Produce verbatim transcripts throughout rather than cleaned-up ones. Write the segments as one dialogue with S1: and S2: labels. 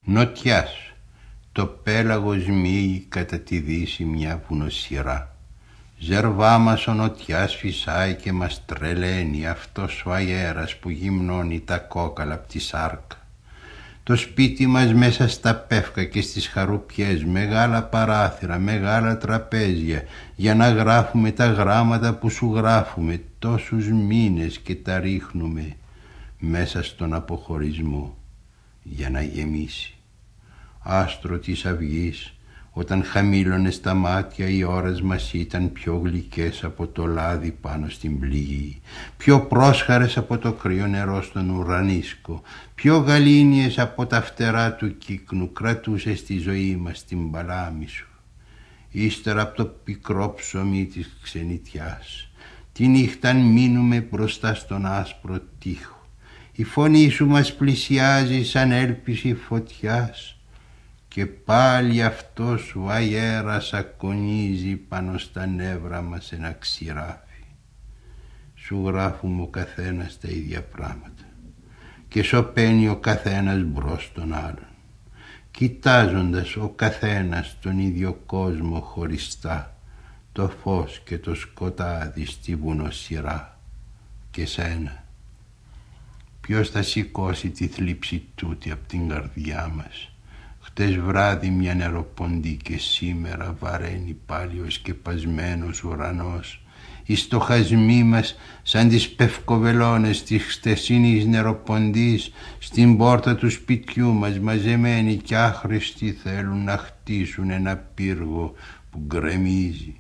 S1: Νοτιάς, το πέλαγος μύγει κατά τη δύση μια βουνοσειρά. Ζερβά μας ο νοτιάς φυσάει και μας τρελαίνει αυτός ο αέρας που γυμνώνει τα κόκαλα απ' τη σάρκα. Το σπίτι μας μέσα στα πεύκα και στις χαρουπιές, μεγάλα παράθυρα, μεγάλα τραπέζια για να γράφουμε τα γράμματα που σου γράφουμε τόσους μήνες και τα ρίχνουμε μέσα στον αποχωρισμό για να γεμίσει. Άστρο της αυγής, όταν χαμήλωνε στα μάτια οι ώρες μας ήταν πιο γλυκές από το λάδι πάνω στην πληγή, πιο πρόσχαρες από το κρύο νερό στον ουρανίσκο, πιο γαλήνιες από τα φτερά του κύκνου, κρατούσε στη ζωή μας την παλάμη σου. Ύστερα από το πικρό ψωμί της ξενιτιάς, τη νύχτα μείνουμε μπροστά στον άσπρο τοίχο. Η φωνή σου μας πλησιάζει σαν έλπιση φωτιάς και πάλι αυτός ο αέρας ακονίζει πάνω στα νεύρα μας ένα ξηράφι. Σου γράφουμε ο καθένας τα ίδια πράγματα και σωπαίνει ο καθένας μπρος τον άλλον, κοιτάζοντας ο καθένας τον ίδιο κόσμο χωριστά, το φως και το σκοτάδι στη βουνοσειρά. Και σένα, ποιος θα σηκώσει τη θλίψη τούτη απ' την καρδιά μας? Χτες βράδυ μια νεροποντή και σήμερα βαραίνει πάλι ο σκεπασμένος ουρανός. Οι στοχασμοί μας σαν τις πευκοβελώνες της χτεσίνης νεροποντής στην πόρτα του σπιτιού μας μαζεμένοι κι άχρηστοι θέλουν να χτίσουν ένα πύργο που γκρεμίζει.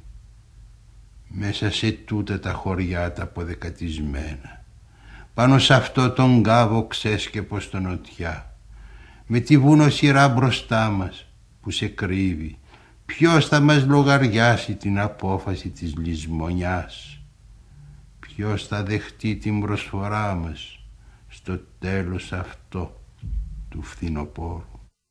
S1: Μέσα σε τούτα τα χωριά τα αποδεκατισμένα, πάνω σε αυτό τον κάβο ξέσκεπο στο νοτιά, με τη βουνοσειρά μπροστά μας που σε κρύβει, ποιος θα μας λογαριάσει την απόφαση της λησμονιάς? Ποιος θα δεχτεί την προσφορά μας στο τέλος αυτό του φθινοπόρου?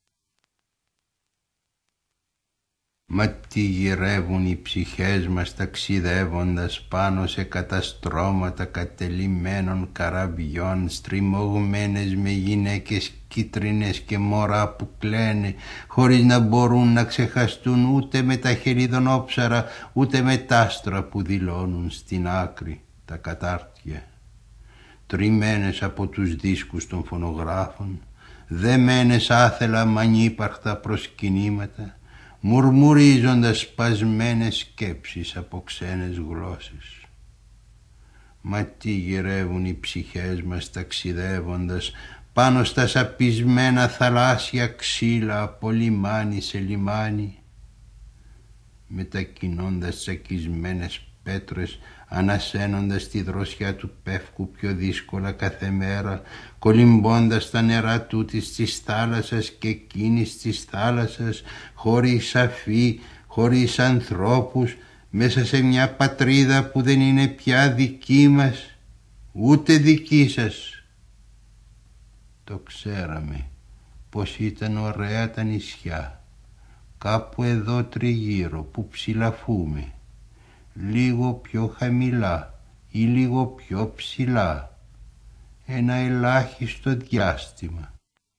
S1: Μα τι γυρεύουν οι ψυχές μας ταξιδεύοντας πάνω σε καταστρώματα κατελημένων καραβιών, στριμωγμένες με γυναίκες κίτρινες και μωρά που κλαίνε χωρίς να μπορούν να ξεχαστούν ούτε με τα χελιδονόψαρα ούτε με τα άστρα που δηλώνουν στην άκρη τα κατάρτια. Τριμμένες από τους δίσκους των φωνογράφων, δεμένες άθελα μ' ανύπαρκτα προσκυνήματα, μουρμουρίζοντας σπασμένες σκέψεις από ξένες γλώσσες. Μα τι γυρεύουν οι ψυχές μας ταξιδεύοντας πάνω στα σαπισμένα θαλάσσια ξύλα από λιμάνι σε λιμάνι, μετακινώντας τσακισμένες πέτρες, ανασένοντας τη δροσιά του πεύκου πιο δύσκολα κάθε μέρα, κολυμπώντας τα νερά τούτης της θάλασσας και εκείνης της θάλασσας, χωρίς αφή, χωρίς ανθρώπους, μέσα σε μια πατρίδα που δεν είναι πια δική μας, ούτε δική σας. Το ξέραμε πως ήταν ωραία τα νησιά, κάπου εδώ τριγύρω που ψηλαφούμε, λίγο πιο χαμηλά ή λίγο πιο ψηλά, ένα ελάχιστο διάστημα.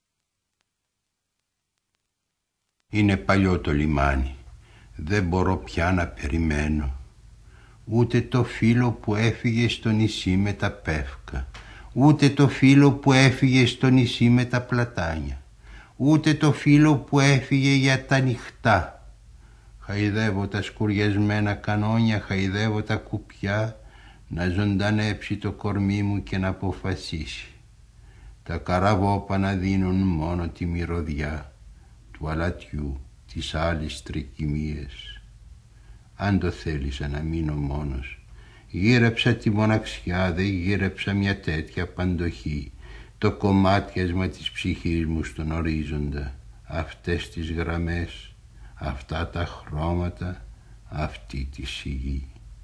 S1: Είναι παλιό το λιμάνι, δεν μπορώ πια να περιμένω, ούτε το φίλο που έφυγε στο νησί με τα πεύκα, ούτε το φίλο που έφυγε στο νησί με τα πλατάνια, ούτε το φίλο που έφυγε για τα νυχτά. Χαϊδεύω τα σκουριασμένα κανόνια, χαϊδεύω τα κουπιά, να ζωντανέψει το κορμί μου και να αποφασίσει. Τα καραβόπανα δίνουν μόνο τη μυρωδιά του αλατιού, της άλλης τρικυμίας. Αν το θέλησα να μείνω μόνος, γύρεψα τη μοναξιά, δεν γύρεψα μια τέτοια παντοχή, το κομμάτιασμα της ψυχής μου στον ορίζοντα, αυτές τις γραμμές, αυτά τα χρώματα, αυτή τη σιγή.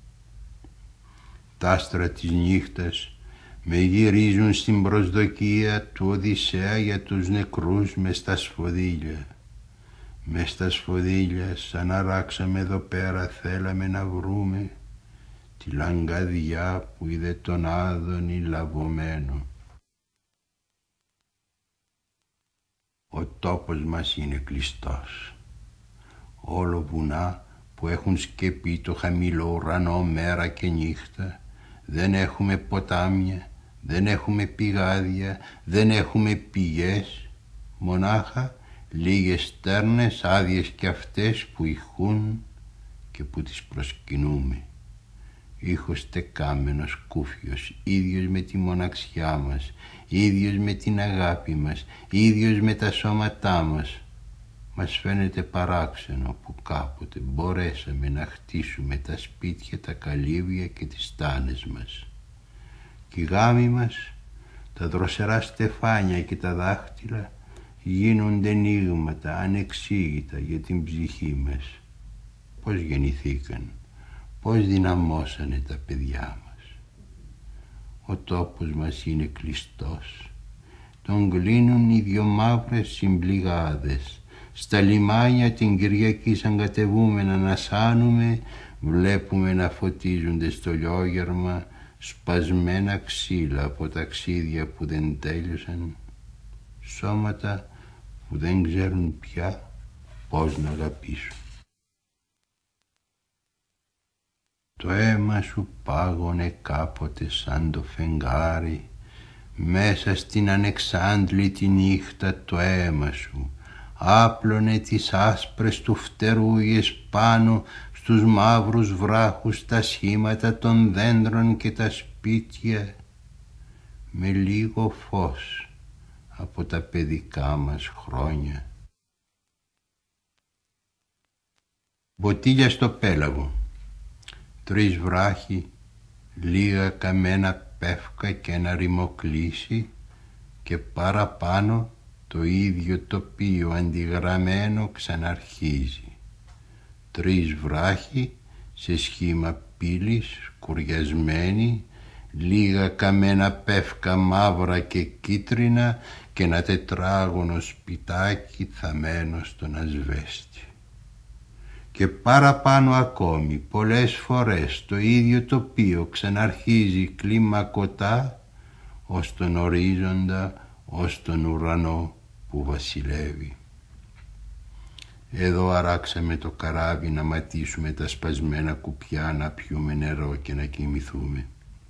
S1: Τα άστρα της νύχτας με γυρίζουν στην προσδοκία του Οδυσσέα για τους νεκρούς μες στα σφοδίλια. Μες στα σφοδίλια σαν να ράξαμε εδώ πέρα θέλαμε να βρούμε τη λαγκαδιά που είδε τον Άδωνη λαβωμένο. Ο τόπος μας είναι κλειστός. Όλο βουνά που έχουν σκεπεί το χαμηλό ουρανό μέρα και νύχτα. Δεν έχουμε ποτάμια, δεν έχουμε πηγάδια, δεν έχουμε πηγές. Μονάχα λίγες στέρνες άδειες κι αυτές που ηχούν και που τις προσκυνούμε. Ήχος τεκάμενος κούφιος, ίδιος με τη μοναξιά μας, ίδιος με την αγάπη μας, ίδιος με τα σώματά μας. Μας φαίνεται παράξενο που κάποτε μπορέσαμε να χτίσουμε τα σπίτια, τα καλύβια και τις στάνες μας. Και οι γάμοι μας, τα δροσερά στεφάνια και τα δάχτυλα γίνονται ενίγματα ανεξήγητα για την ψυχή μας. Πώς γεννηθήκαν, πώς δυναμώσανε τα παιδιά μας. Ο τόπος μας είναι κλειστός. Τον κλείνουν οι δυο μαύρες συμπληγάδες. Στα λιμάνια την Κυριακή σαν κατεβούμενα να σάνουμε, βλέπουμε να φωτίζονται στο λιόγερμα σπασμένα ξύλα από ταξίδια που δεν τέλειωσαν, σώματα που δεν ξέρουν πια πώς να αγαπήσουν. Το αίμα σου πάγωνε κάποτε σαν το φεγγάρι, μέσα στην ανεξάντλητη νύχτα το αίμα σου άπλωνε τις άσπρες του φτερούγες πάνω στους μαύρους βράχους τα σχήματα των δέντρων και τα σπίτια, με λίγο φως από τα παιδικά μας χρόνια. Μποτίλια στο πέλαγο, τρεις βράχοι, λίγα καμένα πεύκα και ένα ρημοκλήσι και παραπάνω το ίδιο τοπίο αντιγραμμένο ξαναρχίζει. Τρεις βράχοι σε σχήμα πύλης κουριασμένοι, λίγα καμένα πεύκα μαύρα και κίτρινα και ένα τετράγωνο σπιτάκι θαμμένο στον ασβέστη. Και παραπάνω ακόμη πολλές φορές το ίδιο τοπίο ξαναρχίζει κλιμακωτά ως τον ορίζοντα, ως τον ουρανό που βασιλεύει. Εδώ αράξαμε το καράβι να ματίσουμε τα σπασμένα κουπιά, να πιούμε νερό και να κοιμηθούμε.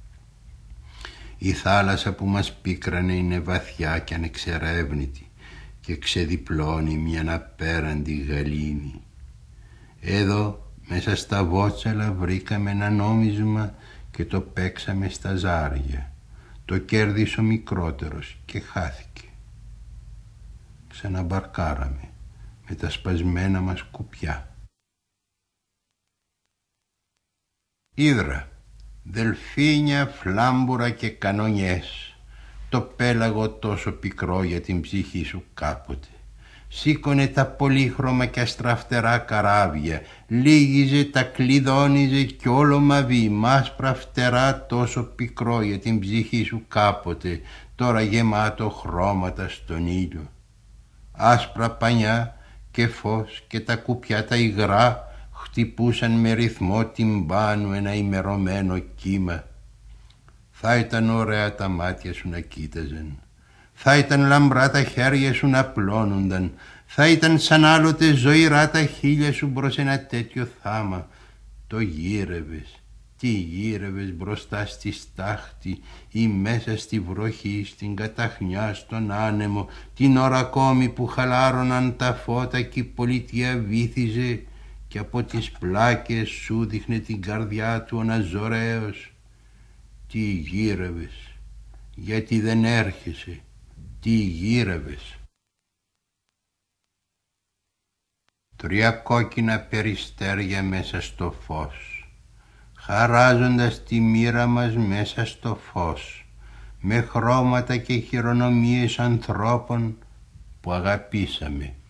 S1: Η θάλασσα που μας πίκρανε είναι βαθιά και ανεξερεύνητη και ξεδιπλώνει μια απέραντη γαλήνη. Εδώ μέσα στα βότσαλα βρήκαμε ένα νόμισμα και το παίξαμε στα ζάρια. Το κέρδισε ο μικρότερος και χάθηκε. Ξαναμπαρκάραμε με τα σπασμένα μας κουπιά. Ήδρα, δελφίνια, φλάμπουρα και κανονιές, το πέλαγο τόσο πικρό για την ψυχή σου κάποτε. Σήκωνε τα πολύχρωμα και αστραφτερά καράβια, λίγιζε, τα κλειδώνιζε κι όλο μαβί, μάσπρα φτερά τόσο πικρό για την ψυχή σου κάποτε, τώρα γεμάτο χρώματα στον ήλιο. Άσπρα πανιά και φως και τα κουπιά τα υγρά χτυπούσαν με ρυθμό τυμπάνου ένα ημερωμένο κύμα. Θα ήταν ωραία τα μάτια σου να κοίταζαν, θα ήταν λαμπρά τα χέρια σου να πλώνονταν, θα ήταν σαν άλλοτε ζωηρά τα χείλια σου μπρος ένα τέτοιο θάμα. Το γύρευες, τι γύρευες μπροστά στη στάχτη ή μέσα στη βροχή, στην καταχνιά, στον άνεμο, την ώρα ακόμη που χαλάρωναν τα φώτα και η πολιτεία βύθιζε και από τις πλάκες σου δείχνε την καρδιά του αναζωραίος. Τι γύρευες, γιατί δεν έρχεσαι, τι γύρευες. Τρία κόκκινα περιστέρια μέσα στο φως, χαράζοντας τη μοίρα μας μέσα στο φως, με χρώματα και χειρονομίες ανθρώπων που αγαπήσαμε.